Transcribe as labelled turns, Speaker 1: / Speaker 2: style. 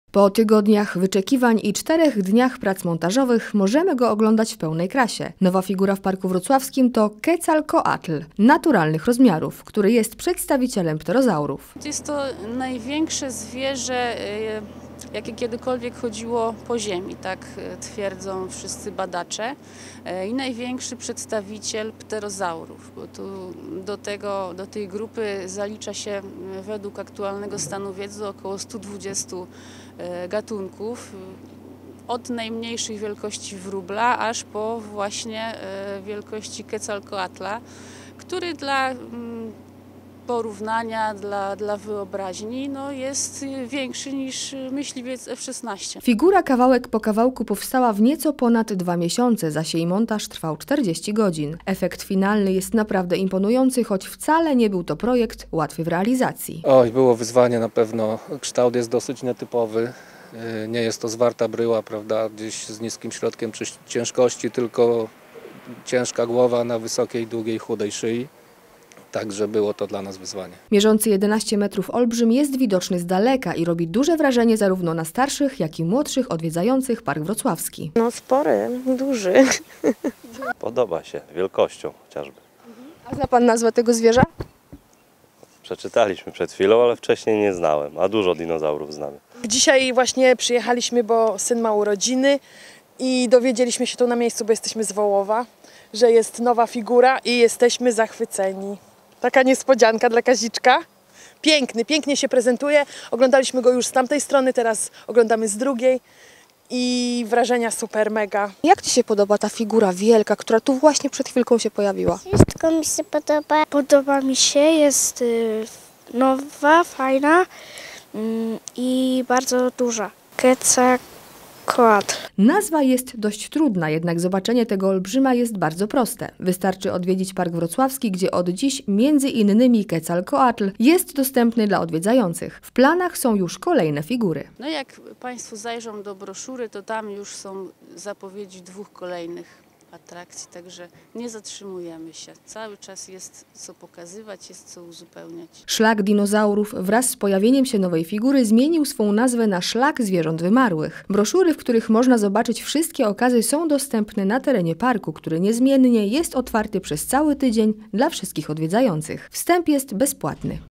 Speaker 1: Po tygodniach wyczekiwań i 4 dniach prac montażowych możemy go oglądać w pełnej krasie. Nowa figura w Parku Wrocławskim to Quetzalcoatl, naturalnych rozmiarów, który jest przedstawicielem pterozaurów.
Speaker 2: Jest to największe zwierzę, jakie kiedykolwiek chodziło po ziemi, tak twierdzą wszyscy badacze. I największy przedstawiciel pterozaurów, bo tu do tej grupy zalicza się według aktualnego stanu wiedzy około 120 gatunków. Od najmniejszych wielkości wróbla aż po właśnie wielkości Quetzalcoatla, który dla porównania, dla wyobraźni jest większy niż myśliwiec F-16.
Speaker 1: Figura kawałek po kawałku powstała w nieco ponad 2 miesiące, zaś jej montaż trwał 40 godzin. Efekt finalny jest naprawdę imponujący, choć wcale nie był to projekt łatwy w realizacji.
Speaker 3: Oj, było wyzwanie na pewno. Kształt jest dosyć nietypowy. Nie jest to zwarta bryła, prawda, gdzieś z niskim środkiem ciężkości, tylko ciężka głowa na wysokiej, długiej, chudej szyi. Także było to dla nas wyzwanie.
Speaker 1: Mierzący 11 metrów olbrzym jest widoczny z daleka i robi duże wrażenie zarówno na starszych, jak i młodszych odwiedzających Park Wrocławski.
Speaker 4: No spory, duży.
Speaker 5: Podoba się wielkością chociażby.
Speaker 1: A zna Pan nazwę tego zwierza?
Speaker 5: Przeczytaliśmy przed chwilą, ale wcześniej nie znałem, a dużo dinozaurów znamy.
Speaker 4: Dzisiaj właśnie przyjechaliśmy, bo syn ma urodziny i dowiedzieliśmy się tu na miejscu, bo jesteśmy z Wołowa, że jest nowa figura i jesteśmy zachwyceni. Taka niespodzianka dla Kaziczka. Piękny, pięknie się prezentuje. Oglądaliśmy go już z tamtej strony, teraz oglądamy z drugiej i wrażenia super, mega.
Speaker 1: Jak Ci się podoba ta figura wielka, która tu właśnie przed chwilką się pojawiła?
Speaker 6: Wszystko mi się podoba. Podoba mi się, jest nowa, fajna i bardzo duża. Quetzalcoatl.
Speaker 1: Nazwa jest dość trudna, jednak zobaczenie tego olbrzyma jest bardzo proste. Wystarczy odwiedzić Park Wrocławski, gdzie od dziś między innymi Quetzalcoatl jest dostępny dla odwiedzających. W planach są już kolejne figury.
Speaker 2: No jak Państwo zajrzą do broszury, to tam już są zapowiedzi 2 kolejnych atrakcji, także nie zatrzymujemy się. Cały czas jest co pokazywać, jest co uzupełniać.
Speaker 1: Szlak dinozaurów wraz z pojawieniem się nowej figury zmienił swą nazwę na Szlak Zwierząt Wymarłych. Broszury, w których można zobaczyć wszystkie okazy, są dostępne na terenie parku, który niezmiennie jest otwarty przez cały tydzień dla wszystkich odwiedzających. Wstęp jest bezpłatny.